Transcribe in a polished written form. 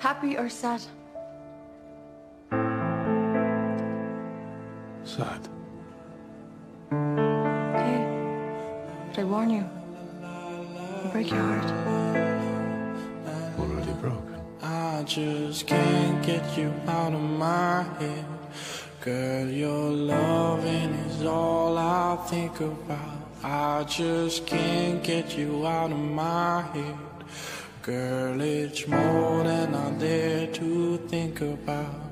Happy or sad? Sad. Okay. But I warn you, I'll break your heart. Already broken. I just can't get you out of my head. Girl, your loving is all I think about. I just can't get you out of my head. Girl, it's more than I dare to think about.